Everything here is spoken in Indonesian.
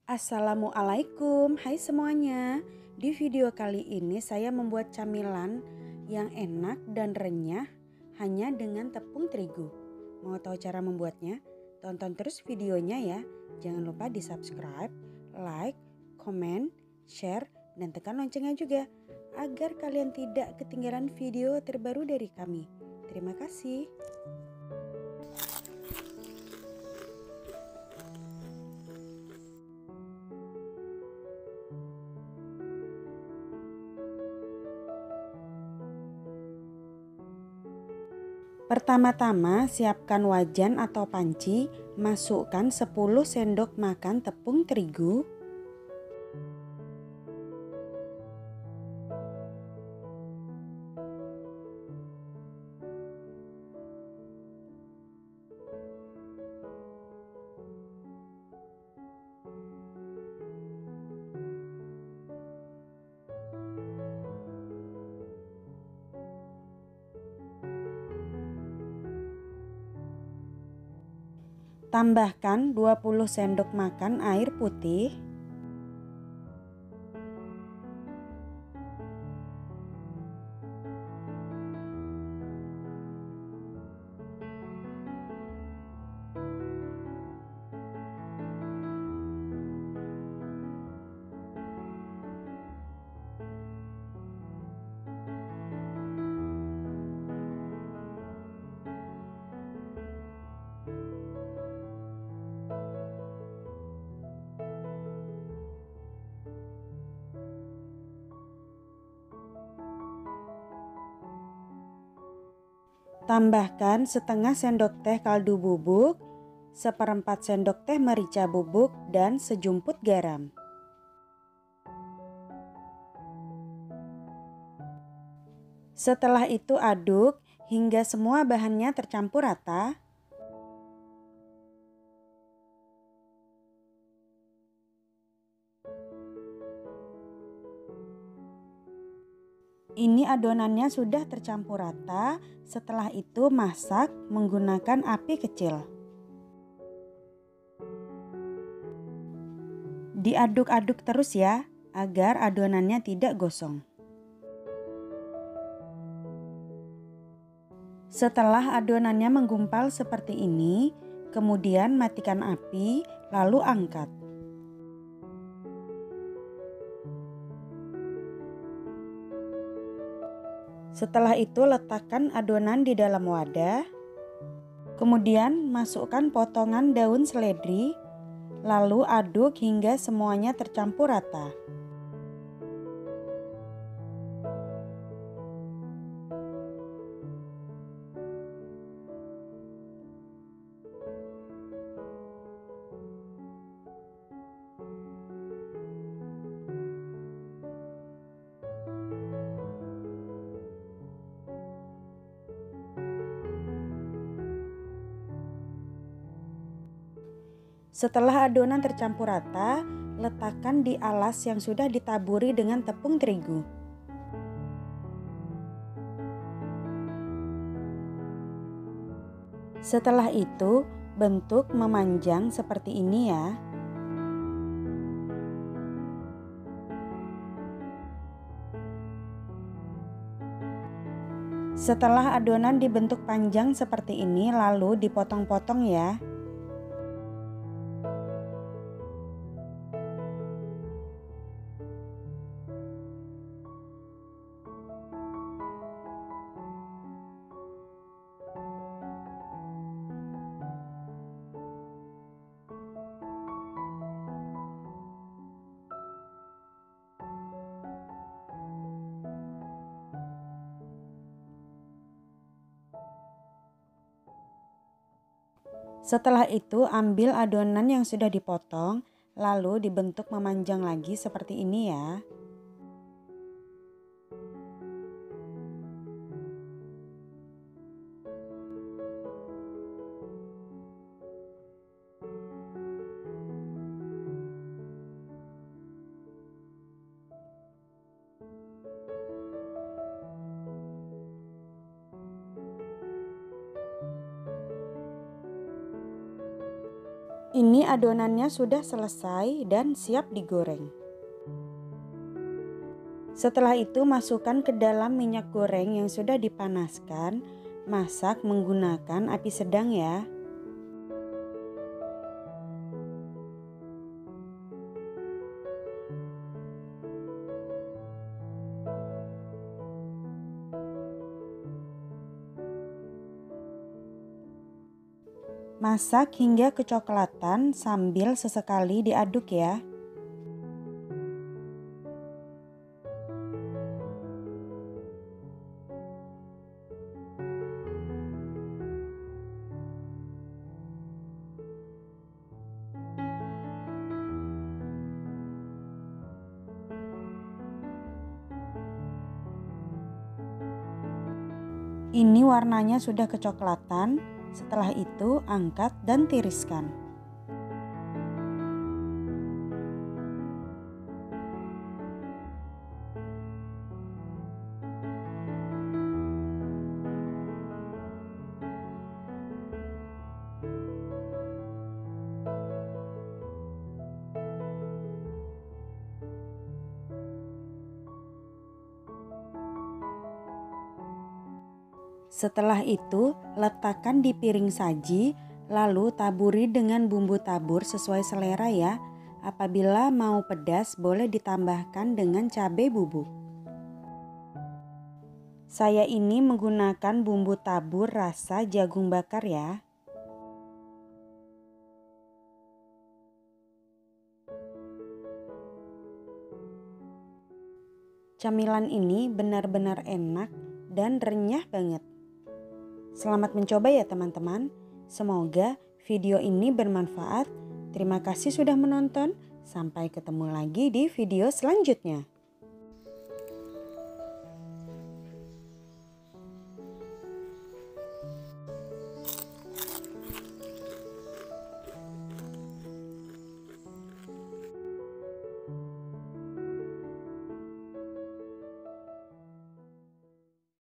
Assalamualaikum, hai semuanya. Di video kali ini saya membuat camilan yang enak dan renyah hanya dengan tepung terigu. Mau tahu cara membuatnya? Tonton terus videonya ya. Jangan lupa di subscribe, like, komen, share, dan tekan loncengnya juga agar kalian tidak ketinggalan video terbaru dari kami. Terima kasih. Pertama-tama siapkan wajan atau panci, masukkan 10 sendok makan tepung terigu, tambahkan 20 sendok makan air putih, tambahkan setengah sendok teh kaldu bubuk, seperempat sendok teh merica bubuk, dan sejumput garam. Setelah itu aduk hingga semua bahannya tercampur rata. Ini adonannya sudah tercampur rata. Setelah itu masak menggunakan api kecil. Diaduk-aduk terus ya, agar adonannya tidak gosong. Setelah adonannya menggumpal seperti ini, kemudian matikan api, lalu angkat. Setelah itu letakkan adonan di dalam wadah. Kemudian masukkan potongan daun seledri, lalu aduk hingga semuanya tercampur rata. Setelah adonan tercampur rata, letakkan di alas yang sudah ditaburi dengan tepung terigu. Setelah itu, bentuk memanjang seperti ini ya. Setelah adonan dibentuk panjang seperti ini, lalu dipotong-potong ya. Setelah itu ambil adonan yang sudah dipotong, lalu dibentuk memanjang lagi seperti ini ya. Ini adonannya sudah selesai dan siap digoreng. Setelah itu masukkan ke dalam minyak goreng yang sudah dipanaskan. Masak menggunakan api sedang ya. Masak hingga kecoklatan sambil sesekali diaduk ya. Ini warnanya sudah kecoklatan. Setelah itu angkat dan tiriskan. Setelah itu, letakkan di piring saji, lalu taburi dengan bumbu tabur sesuai selera ya. Apabila mau pedas, boleh ditambahkan dengan cabai bubuk. Saya ini menggunakan bumbu tabur rasa jagung bakar ya. Camilan ini benar-benar enak dan renyah banget. Selamat mencoba ya teman-teman. Semoga video ini bermanfaat. Terima kasih sudah menonton. Sampai ketemu lagi di video selanjutnya.